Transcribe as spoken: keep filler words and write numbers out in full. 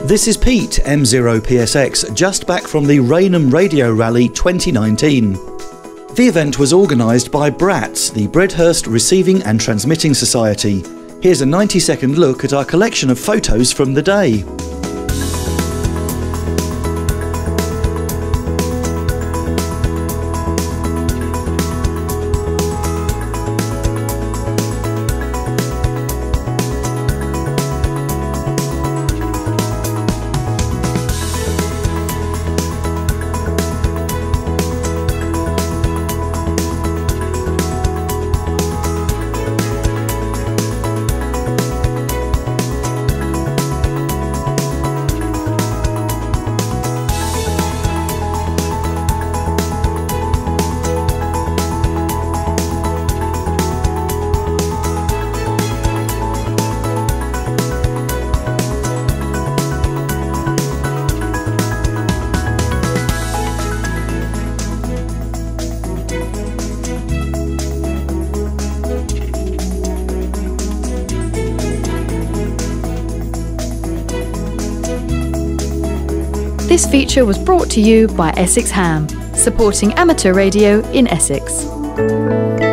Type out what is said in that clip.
This is Pete, M zero P S X, just back from the Rainham Radio Rally twenty nineteen. The event was organised by BRATS, the Bredhurst Receiving and Transmitting Society. Here's a ninety second look at our collection of photos from the day. This feature was brought to you by Essex Ham, supporting amateur radio in Essex.